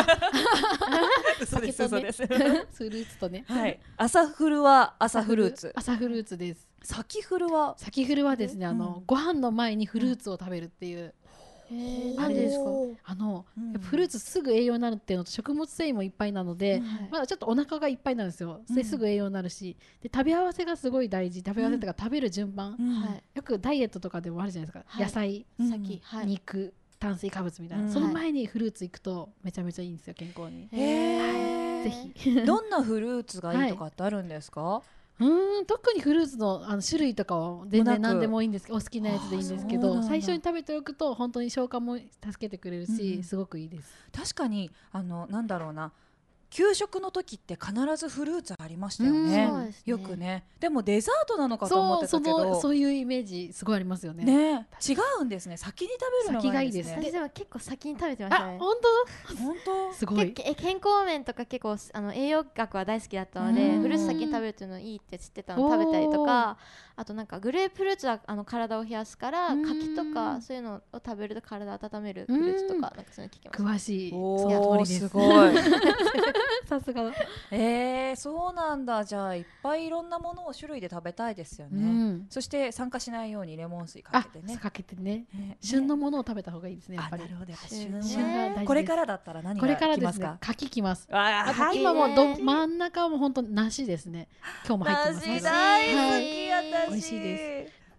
嘘です嘘です。
フルーツとね、
はい、朝フルは朝フルーツ、
朝フルーツです。
先フルは
先フルはですね、あの、うん、ご飯の前にフルーツを食べるっていう。あれですか、あの、うん、フルーツすぐ栄養になるっていうのと食物繊維もいっぱいなので、うん、まだちょっとお腹がいっぱいなんですよ。ですぐ栄養になるし、で食べ合わせがすごい大事。食べ合わせとか食べる順番、うんはい、よくダイエットとかでもあるじゃないですか、はい、野菜、先、うん、肉、炭水化物みたいな、うん、その前にフルーツいくとめちゃめちゃいいんですよ、健康に。
へー、はい、ぜひどんなフルーツがいいとかってあるんですか？はい、
うん、特にフルーツ の, あの種類とかは全然何でもいいんですけど、お好きなやつでいいんですけど、最初に食べておくと本当に消化も助けてくれるし、うん、すごくいいです。
確かにあのなんだろうな、給食の時って必ずフルーツありましたよね、うんね、よくね。でもデザートなのかと思ってたけど、
そう、 そ, そういうイメージすごいありますよ ね,
ね。違うんですね、先に食べるのがいいですね。
私でも結構先に食べてましたね。
あ、本当
本当
すごい。
け健康面とか結構あの栄養学は大好きだったので、フルーツ先に食べるっていうのいいって知ってたのを食べたりとか、あとなんかグレープフルーツはあの体を冷やすから柿とかそういうのを食べると体を温めるフルーツとか、なんかそういうの聞きます。
詳しい。
おー、すごい
さすがだ。
えー、そうなんだ。じゃあいっぱいいろんなものを種類で食べたいですよね、うん、そして酸化しないようにレモン水かけてね。
かけてね、ね、旬のものを食べた方がいいですね、やっぱり。
あ、なるほど、
旬、旬が大事です。
これからだったら何がきますか？これからですね、
柿きます。ああと今もど真ん中はもう本当梨ですね。今日も入ってますけど、
梨大好き、はい、
美味しいです。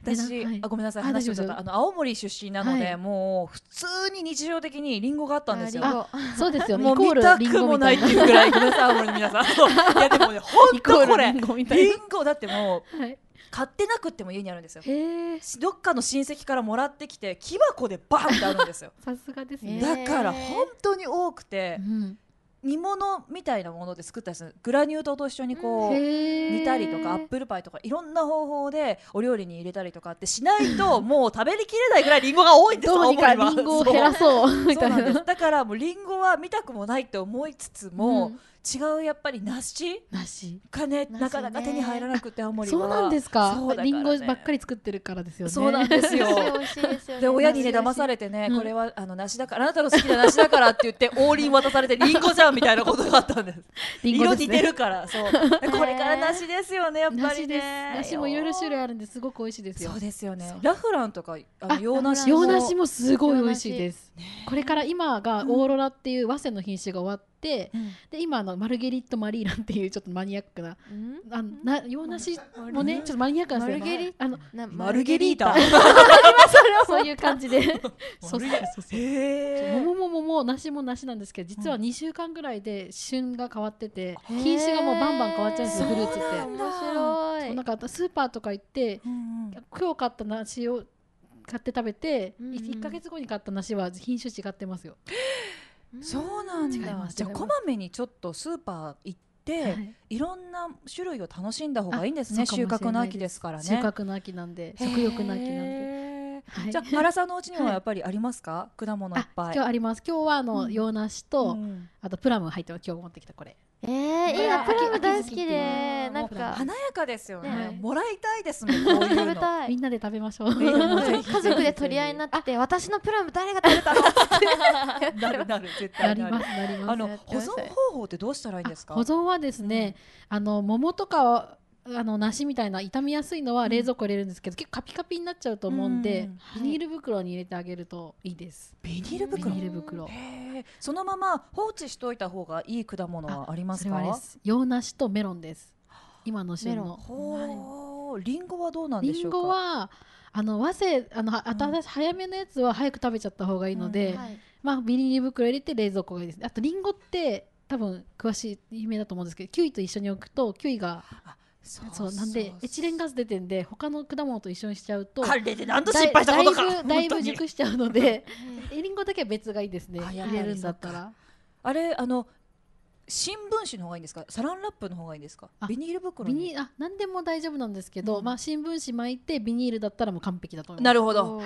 私、はい、あごめんなさい話しちゃった。あの青森出身なので、はい、もう普通に日常的にリンゴがあったんですよ。
あそうですよね。
もう見たくもないっていうぐらいごめんなさい青森の皆さん。いやでもね本当これリンゴみたいなリンゴだってもう、はい、買ってなくっても家にあるんですよ。へどっかの親戚からもらってきて木箱でバンってあるんですよ。
さすがですね。
だから本当に多くて、うん、煮物みたいなもので作ったりするグラニュー糖と一緒にこう煮たりとかアップルパイとかいろんな方法でお料理に入れたりとかってしないともう食べりきれないぐらいリンゴが多いんですよ。
どうにかリンゴを減らそうみたいな。
そうなんです。だからもうリンゴは見たくもないって思いつつも、うん違うやっぱり梨
梨
がねなかなか手に入らなくて青森は。
そうなんですか。リンゴばっかり作ってるからですよね。
そうなんですよ。で親にね騙されてねこれはあの梨だからあなたの好きな梨だからって言って王林渡されてリンゴじゃんみたいなことがあったんです。色似てるからそう。これから梨ですよねやっぱりね。
梨もいろいろ種類あるんですごく美味しいですよ。
そうですよね。ラフランとかあの洋梨
洋梨もすごい美味しいです。これから今がオーロラっていう早生の品種が終わって。で今のマルゲリット・マリーランっていうちょっとマニアックなあな洋梨もねちょっとマニアックなんですよ。マルゲリあの
マルゲリータ
そういう感じでそうそうそう桃も桃梨も梨なんですけど実はにしゅうかんぐらいで旬が変わってて品種がもうバンバン変わっちゃうんですよフルーツって。
面白い。
なんかスーパーとか行って今日買った梨を買って食べていっかげつごに買った梨は品種違ってますよ。
そうなんだ。じゃあこまめにちょっとスーパー行って、はい、いろんな種類を楽しんだ方がいいんですね。収穫の秋ですからね。
収穫の秋なんで食欲の秋なんで、
はい、じゃあ原さんのお家にもやっぱりありますか、はい、果物いっぱい。
今日あります。今日はあの、うん、洋梨と、うん、あとプラム入ってる今日持ってきたこれ。
えー、いいなプラム大好きでなんか
華やかですよね。ねもらいたいですもん。こういうの食べた
い。みんなで食べましょう。
家族で取り合いになって私のプラム誰が食べたのって
なるなる絶対
なりますなります。
あの保存方法ってどうしたらいいんですか。
保存はですね、うん、あの桃とかあの梨みたいな傷みやすいのは冷蔵庫入れるんですけど、うん、結構カピカピになっちゃうと思うんで、うん、ビニール袋に入れてあげるといいです。
ビニール袋。
ビニール袋。
へそのまま放置しといた方がいい果物はありますか。それはです。
洋梨とメロンです。今の旬の。
ほー、リンゴはどうなんでしょうか。
リンゴはあの早生あのあた、うん、早めのやつは早く食べちゃった方がいいので、うんはい、まあビニール袋入れて冷蔵庫がいいです。あとリンゴって多分詳しい有名だと思うんですけどキウイと一緒に置くとキウイがそうそうなんでエチレンガス出てんで他の果物と一緒にしちゃうと
あれで何度失敗したことか
だいぶだいぶ熟しちゃうのでリンゴだけは別がいいですね。入れるんだったら
あれあの新聞紙の方がいいんですかサランラップの方がいいんですか。ビニール袋に
ビニあ何でも大丈夫なんですけど、うん、まあ新聞紙巻いてビニールだったらもう完璧だと思います。
なるほど、はい、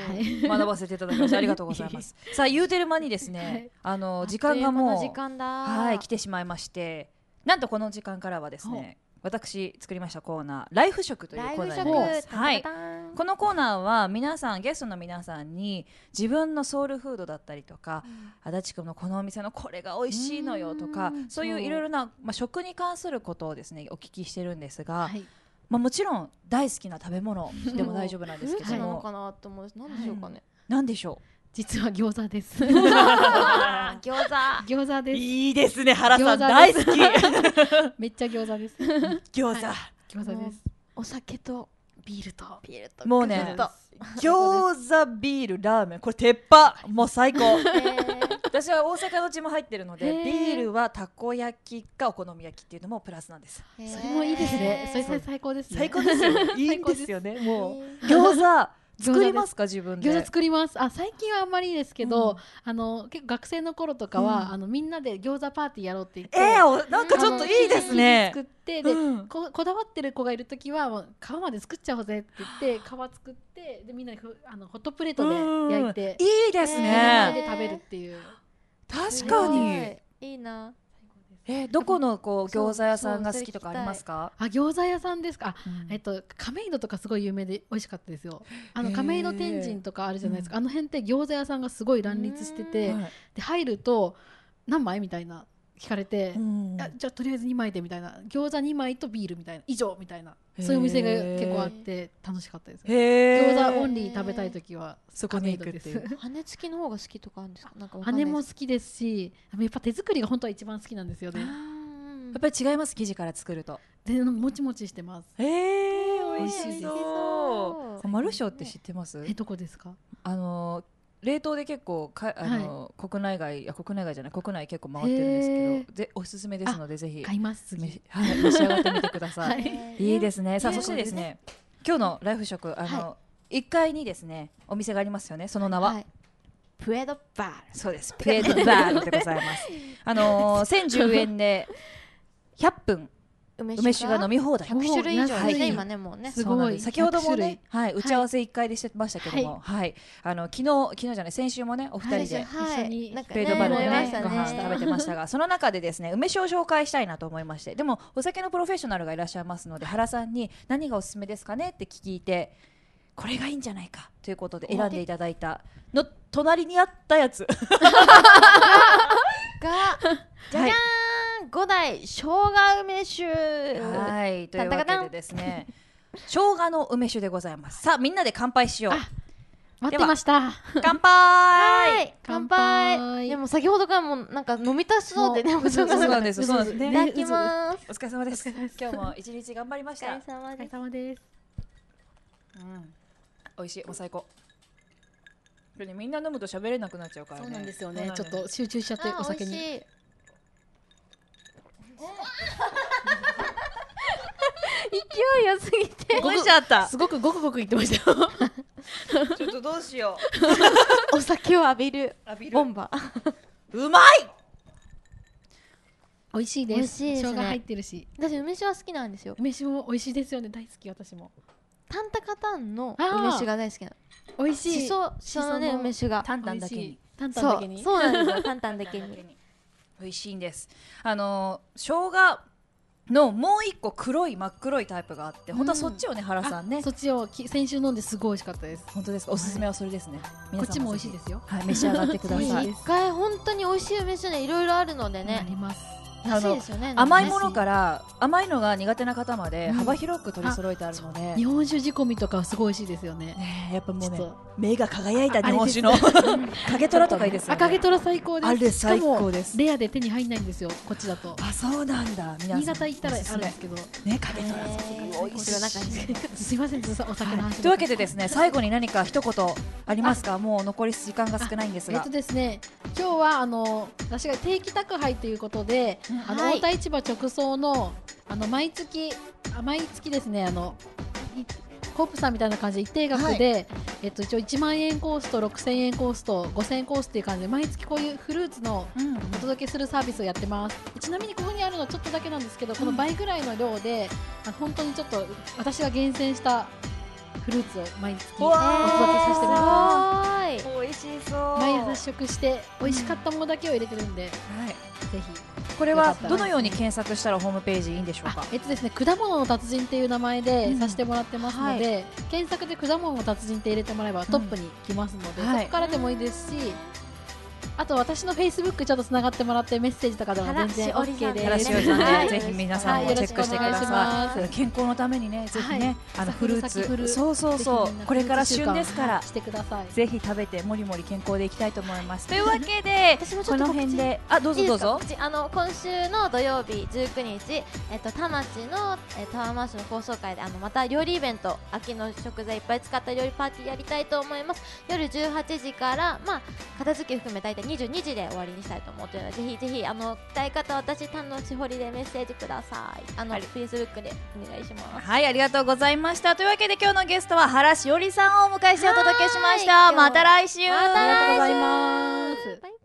学ばせていただきましてありがとうございます。さあ言うてる間にですね、はい、あの時間がもう
時間だ
はい来てしまいましてなんとこの時間からはですね私作りましたコーナーライフ食というコーナーになります。はい、このコーナーは皆さんゲストの皆さんに自分のソウルフードだったりとか、うん、足立区のこのお店のこれが美味しいのよとかそういういろいろな、まあ、食に関することをですねお聞きしてるんですが、はいまあ、もちろん大好きな食べ物でも大丈夫なんですけども
なのかなと思う。何でしょうかね、
うん、何でしょう。
実は餃子です。
餃子
餃子です。
いいですね原さん大好き。
めっちゃ餃子です。
餃子、
はい、餃子です。
お酒と
ビールと
ビールと
もうね餃子ビールラーメンこれ鉄板もう最高。私は大阪の血も入ってるのでビールはたこ焼きかお好み焼きっていうのもプラスなんです。
それもいいですね。それ最高ですね。
最高ですよね。いいんですよね。もう餃子作りますか自分で。
餃子作ります。あ最近はあんまりですけど、うん、あの結構学生の頃とかは、うん、あのみんなで餃子パーティーやろうって言って、
えー、なんかちょっといいですね。
作ってで、うん、こ, こだわってる子がいるときはもう皮まで作っちゃおうぜって言って皮作ってでみんなであのホットプレートで焼いて、
うん、いいですね。
で食べるっていう。
確かに
いいな。
えー、どこのこう餃子屋さんが好きとかありますか。
あ餃子屋さんですか。うん、えっと亀戸とかすごい有名で美味しかったですよ。あの亀戸天神とかあるじゃないですか、うん、あの辺って餃子屋さんがすごい乱立してて、はい、で入ると何枚みたいな聞かれて、うん、じゃあとりあえずにまいでみたいな餃子にまいとビールみたいな以上みたいなそういうお店が結構あって楽しかったです。餃子オンリー食べたいときはそこに行くっていう。
羽付きの方が好きとかあるんですか。なんか
羽も好きですしやっぱ手作りが本当は一番好きなんですよね。
やっぱり違います生地から作ると。
でもちもちしてます。
えー、美味しいです。 そう。マルショーって知ってます？
え、どこですか？
あの冷凍で結構かあの、はい、国内外いや国内外じゃない国内結構回ってるんですけど、でおすすめですのでぜひ
買います。
はい、召し上がってみてください。はい、いいですね。さあそしてですね、今日のライフ食あの、はい、いっかいにですねお店がありますよね。その名は、はい、
プエドバール。
そうです。プエドバールでございます。あのー、せんじゅうえんでひゃっぷん梅酒が飲み放題。
ひゃくしゅるい以上ですね、はい、今ねもうね。
すごい。先ほどもね、はい、打ち合わせいっかいでしてましたけども、はい、はい、あの昨日昨日じゃない先週もねお二人で、
はい、
一緒にプエドバールでねご飯食べてましたが、その中でですね梅酒を紹介したいなと思いまして、でもお酒のプロフェッショナルがいらっしゃいますので原さんに何がおすすめですかねって聞いて。これがいいんじゃないかということで選んでいただいたの隣にあったやつが
じゃじゃーん、五代生姜梅酒。
はいというわけでですね生姜の梅酒でございます。さあみんなで乾杯しよう。
待ってました。
乾杯。
乾杯。でも先ほどからもなんか飲みたそうでね。
そうなんです。そうなんです。
いただきます。
お疲れ様です。今日も一日頑張りました。
お疲れ様です。
うん。美味しい。もう最高。これねみんな飲むと喋れなくなっちゃうからね。
そうなんですよね。ちょっと集中しちゃってお酒に。勢
い良すぎて。
ごしちゃった。
すごくごくごく言ってましたよ。
ちょっとどうしよ
う。お酒を浴びるボンバ。
うまい。
美味しいです。生姜入ってるし。
私梅酒は好きなんですよ。
梅酒も美味しいですよね。大好き私も。
タンタカタンの梅酒が大好きなの。
美味しい。
しそしそのね梅酒が
タンタンだけに。
タンタンだけに。
そうなんですよ。タンタンだけに。
美味しいんです。あの生姜のもう一個黒い真っ黒いタイプがあって、本当はそっちをね原さんね。
そっちを先週飲んですごい美味しかったです。
本当ですか。おすすめはそれですね。
こっちも美味しいですよ。
はい、召し上がってください。
一回本当に美味しい梅酒ねいろいろあるのでね。
あります。
安いですよね。
甘いものから甘いのが苦手な方まで幅広く取り揃えてあるので、
日本酒仕込みとかすごい美味しいですよね。
やっぱもうね目が輝いた日本酒の影虎とかいいですよね。
影虎最高です。
あれ最高です。
レアで手に入んないんですよこっちだと。
あ、そうなんだ。
新潟行ったらあるんですけど
ね、影虎
美味しい。
すいませんお酒の話。
というわけでですね最後に何か一言ありますか。もう残り時間が少ないんですが。
えっとですね今日はあの私が定期宅配ということであの太田市場直送のあの毎月毎月ですねあのコープさんみたいな感じで一定額で、はい、えっと一応いちまんえんコースとろくせんえんコースとごせんえんコースっていう感じで毎月こういうフルーツのお届けするサービスをやってます、うん、ちなみにここにあるのはちょっとだけなんですけど、この倍ぐらいの量で、うん、本当にちょっと私が厳選したフルーツを毎月お届けさせてもらってます。
美味しそう。
毎朝試食して美味しかったものだけを入れてるんで、うん、はい、ぜひ。
これはどのように検索したらホームページいいんでしょうか。
えっとですね、果物の達人っていう名前でさせてもらってますので、うんはい、検索で果物の達人って入れてもらえばトップに来ますので、うんはい、そこからでもいいですし、あと私のフェイスブックちょっとつながってもらってメッセージとかでも全然 オーケー です。
原しおりさんで、はい、ぜひ皆さんもチェックしてください。健康のためにね、ぜひね、はい、あのフルーツ、そうそうそう、これから旬ですから
してください。
ぜひ食べてもりもり健康でいきたいと思います。というわけでこの辺で、あ、どうぞどうぞ。
あの今週の土曜日じゅうくにち、えっと田町のえタワーマンションの高層階であのまた料理イベント、秋の食材いっぱい使った料理パーティーやりたいと思います。夜じゅうはちじからまあ片付け含め大体にじゅうにじで終わりにしたいと思っているので、ぜひぜひあの来たい方私丹野しほりでメッセージください。あの、はい、フェイスブックでお願いします。
はい、ありがとうございました。というわけで今日のゲストは原しおりさんをお迎えしてお届けしました。また来週。
また来週。
ありがとうございます。